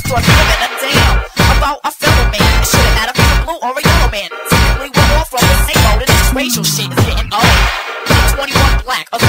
start giving a damn about a fellow man. It shouldn't matter if he's a blue or a yellow man. Typically we're all from the same boat, and this racial shit is getting old. I'm 21 black,